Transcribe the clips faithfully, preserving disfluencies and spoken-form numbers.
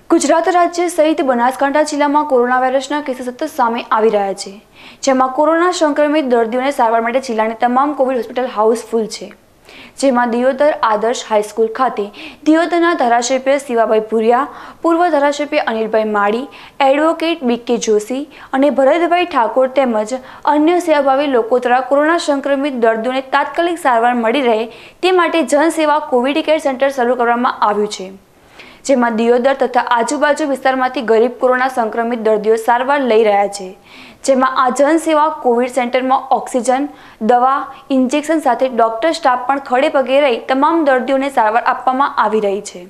गुजरात राज्य सहित बनासकांठा जिल्लाમાં કોરોના વાયરસના કેસો સતત સામે આવી રહ્યા છે, જેમાં કોરોના સંક્રમિત દર્દીઓને સારવાર માટે જિલ્લાની તમામ કોવિડ હોસ્પિટલ હાઉસફુલ છે, જેમાં દિયોદર આદર્શ હાઈસ્કૂલ ખાતે દિયોદરના ધારાસભ્ય શિવાભાઈ ભુરિયા, પૂર્વ ધારાસભ્ય અનિલભાઈ માળી, એડવોકેટ બીકે જોશી અને ભરતભાઈ ઠાકોર તેમજ અન્ય સેવાભાવી લોકો દ્વારા કોરોના સંક્રમિત દર્દીઓને તાત્કાલિક સારવાર મળી રહે તે માટે જનસેવા કોવિડ કેર સેન્ટર શરૂ કરવામાં આવ્યું છે, જેમાં દિયોદર તથા આજુબાજુ વિસ્તારમાંથી ગરીબ કોરોના સંક્રમિત દર્દીઓ સારવાર લઈ રહ્યા છે, જેમાં આ જનસેવા કોવિડ સેન્ટરમાં ઓક્સિજન, દવા, ઇન્જેક્શન સાથે ડોક્ટર સ્ટાફ પણ ખડે પગે રહી તમામ દર્દીઓને સારવાર આપવામાં આવી રહી છે।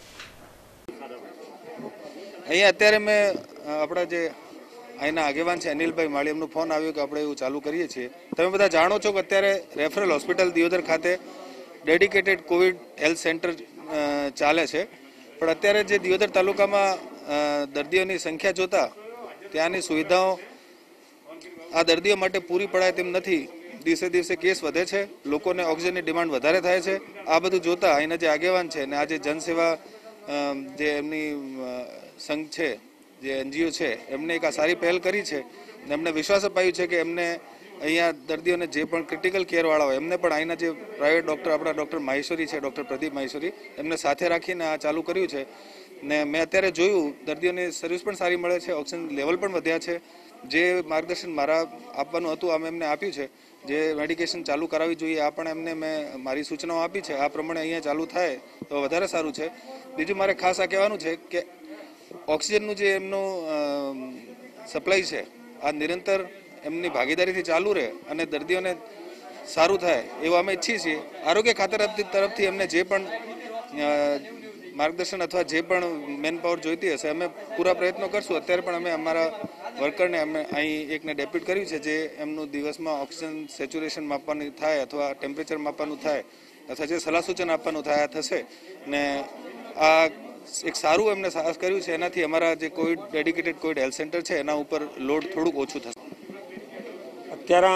અહીંયા અત્યારે મેં આપણા જે અહીંના આગેવાન છે અનિલભાઈ માળી, એમનો ફોન આવ્યો કે આપણે એવું ચાલુ કરીએ છીએ। તમે બધા જાણો છો કે અત્યારે રેફરલ હોસ્પિટલ દિયોદર ખાતે ડેડિકેટેડ કોવિડ હેલ્થ સેન્ટર ચાલે છે, પણ અત્યારે જે દિયોદર તાલુકામાં દર્દીઓની સંખ્યા જોતા ત્યાંની સુવિધાઓ આ દર્દીઓ માટે પૂરી પડાય તેમ નથી। દિવસે દિવસે કેસ વધે છે, લોકોને ઓક્સિજનની ડિમાન્ડ વધારે થાય છે। આ બધું જોતા અહીંના જે આગેવાન છે અને આ જે જનસેવા જે એમની સંઘ છે, જે એનજીઓ છે, એમને એક આ સારી પહેલ કરી છે અને એમને વિશ્વાસ અપાયું છે કે એમને અહીંયા દર્દીઓને જે પણ ક્રિટિકલ કેરવાળા હોય એમને પણ અહીંના જે પ્રાઇવેટ ડૉક્ટર આપણા ડૉક્ટર માહેશ્વરી છે, ડૉક્ટર પ્રદીપ માહેશ્વરી, એમને સાથે રાખીને આ ચાલુ કર્યું છે ને મેં અત્યારે જોયું દર્દીઓની સર્વિસ પણ સારી મળે છે, ઓક્સિજન લેવલ પણ વધ્યા છે। જે માર્ગદર્શન મારા આપવાનું હતું આ મેં એમને આપ્યું છે, જે મેડિકેશન ચાલુ કરાવવી જોઈએ આ પણ એમને મેં મારી સૂચનાઓ આપી છે, આ પ્રમાણે અહીંયા ચાલુ થાય તો વધારે સારું છે। બીજું મારે ખાસ આ કહેવાનું છે કે ઓક્સિજનનું જે એમનું સપ્લાય છે આ નિરંતર એમની ભાગીદારીથી ચાલુ રહે અને દર્દીઓને સારું થાય એવું અમે ઈચ્છીએ છીએ। આરોગ્ય ખાતર તરફથી એમને જે પણ માર્ગદર્શન અથવા જે પણ મેન પાવર જોઈતી હશે અમે પૂરા પ્રયત્નો કરશું। અત્યારે પણ અમે અમારા વર્કરને અમે અહીં એકને ડેપ્યુટ કર્યું છે, જે એમનું દિવસમાં ઓક્સિજન સેચ્યુરેશન માપવાનું થાય અથવા ટેમ્પરેચર માપવાનું થાય અથવા જે સલાહ સૂચન આપવાનું થાય આ થશે ને આ એક સારું એમને સાહસ કર્યું છે, એનાથી અમારા જે covid dedicated covid health centre છે એના ઉપર લોડ થોડુંક ઓછું થશે। અત્યારે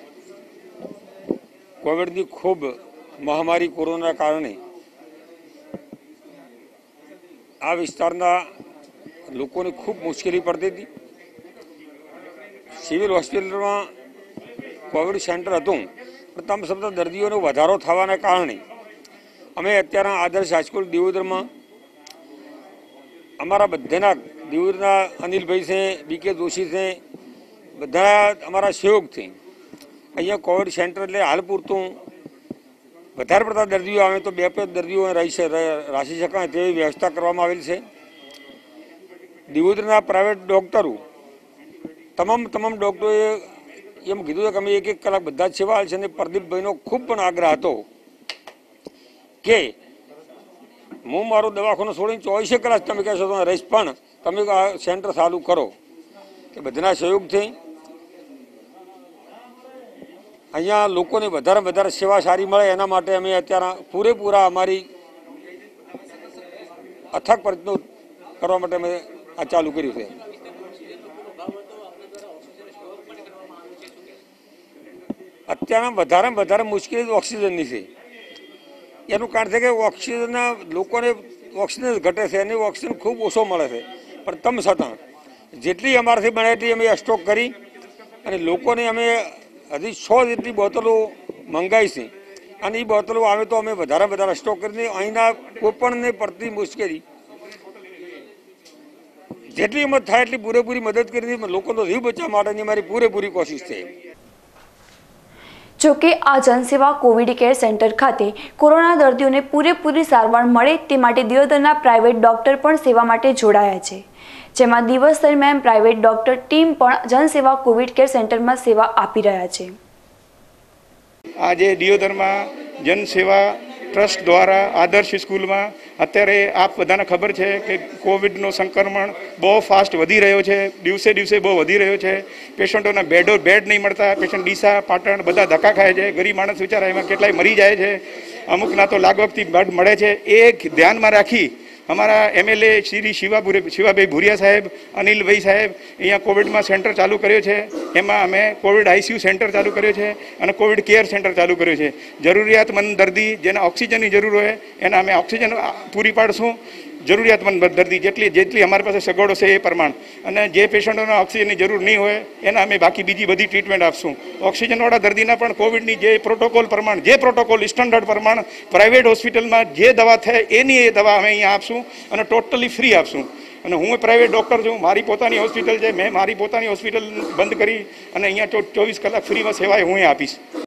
કોવિડની ખૂબ મહામારી કોરોના કારણે આ વિસ્તારના લોકોને ખૂબ મુશ્કેલી પડતી હતી। સિવિલ હોસ્પિટલમાં કોવિડ સેન્ટર હતું પણ તમ છતાં દર્દીઓનો વધારો થવાના કારણે અમે અત્યારે આદર્શ હાઈસ્કૂલ દિયોદરમાં અમારા બધાના દિયોદરના અનિલભાઈ છે, બીકે જોશી છે, બધા અમારા સહયોગથી અહીંયા કોવિડ સેન્ટર એટલે હાલ પૂરતું વધારે પડતા દર્દીઓ આવે તો બે પાંચ દર્દીઓ રહી રાખી શકાય તેવી વ્યવસ્થા કરવામાં આવેલી છે। દિયોદરના પ્રાઇવેટ ડૉક્ટરો તમામ તમામ ડૉક્ટરોએ એમ કીધું કે અમે એક એક કલાક બધા જ સેવા છે અને પ્રદીપભાઈનો ખૂબ પણ આગ્રહ હતો કે હું મારો દવાખાનો છોડીને ચોવીસે કલાક તમે કહેશો તો રહીશ પણ તમે આ સેન્ટર ચાલુ કરો, કે બધાના સહયોગથી અહીંયા લોકોને વધારે વધારે સેવા સારી મળે એના માટે અમે અત્યારે પૂરેપૂરા અમારી અથાગ પ્રયત્નો કરવા માટે અમે આ ચાલુ કર્યું છે। અત્યારે વધારે વધારે મુશ્કેલી ઓક્સિજનની છે, એનું કારણ છે કે ઓક્સિજનના લોકોને ઓક્સિજન ઘટે છે અને ઓક્સિજન ખૂબ ઓછો મળે છે, પણ તમ છતાં જેટલી અમારાથી બને એટલી અમે સ્ટોક કરી અને લોકોને અમે હજી સો જેટલી બોટલો મંગાવી છે અને એ બોટલો આવે તો અમે વધારે વધારે સ્ટોક કરીને અહીંના કોઈપણને પડતી મુશ્કેલી જેટલી હિંમત થાય એટલી પૂરેપૂરી મદદ કરીને લોકોનો જીવ બચાવવા માટેની મારી પૂરેપૂરી કોશિશ છે। જોકે આ જનસેવા કોવિડ કેર સેન્ટર ખાતે કોરોના દર્દીઓને પૂરેપૂરી સારવાર મળે તે માટે દિયોદરના પ્રાઇવેટ ડોક્ટર પણ સેવા માટે જોડાયા છે, જેમાં દિવસ દરમિયાન પ્રાઇવેટ ડોક્ટર ટીમ પણ જનસેવા કોવિડ કેર સેન્ટરમાં સેવા આપી રહ્યા છે। આજે દિયોદરમાં જનસેવા ટ્રસ્ટ દ્વારા આદર્શ સ્કૂલમાં અત્યારે આપ બધાને ખબર છે કે કોવિડનું સંક્રમણ બહુ ફાસ્ટ વધી રહ્યો છે, દિવસે દિવસે બહુ વધી રહ્યો છે। પેશન્ટોના બેડો બેડ નહીં મળતા, પેશન્ટ ડીસા પાટણ બધા ધક્કા ખાય છે, ગરીબ માણસ વિચારા એમાં કેટલાય મરી જાય છે, અમુકના તો લાગવગથી બેડ મળે છે। એ ધ્યાનમાં રાખી અમારા એમએલએ શ્રી શિવા શિવાભાઈ ભુરિયા સાહેબ, અનિલભાઈ સાહેબ અહીંયા કોવિડમાં સેન્ટર ચાલુ કર્યો છે, એમાં અમે કોવિડ આઈસીયુ સેન્ટર ચાલુ કર્યો છે અને કોવિડ કેર સેન્ટર ચાલુ કર્યું છે। જરૂરિયાતમંદ દર્દી જેને ઓક્સિજનની જરૂર હોય એને અમે ઓક્સિજન પૂરી પાડશું। જરૂરિયાતમંદ દર્દી જેટલી જેટલી અમારી પાસે સગવડો છે એ પ્રમાણ, અને જે પેશન્ટોને ઓક્સિજનની જરૂર નહીં હોય એના અમે બાકી બીજી બધી ટ્રીટમેન્ટ આપશું. ઓક્સિજનવાળા દર્દીના પણ કોવિડની જે પ્રોટોકોલ પ્રમાણ જે પ્રોટોકોલ સ્ટાન્ડર્ડ પ્રમાણ પ્રાઇવેટ હોસ્પિટલમાં જે દવા થાય એની એ દવા અમે અહીંયા આપશું અને ટોટલી ફ્રી આપશું. અને હું પ્રાઇવેટ ડૉક્ટર છું, મારી પોતાની હોસ્પિટલ છે, મેં મારી પોતાની હોસ્પિટલ બંધ કરી અને અહીંયા ચોવીસ કલાક ફ્રીમાં સેવાએ હું આપીશ.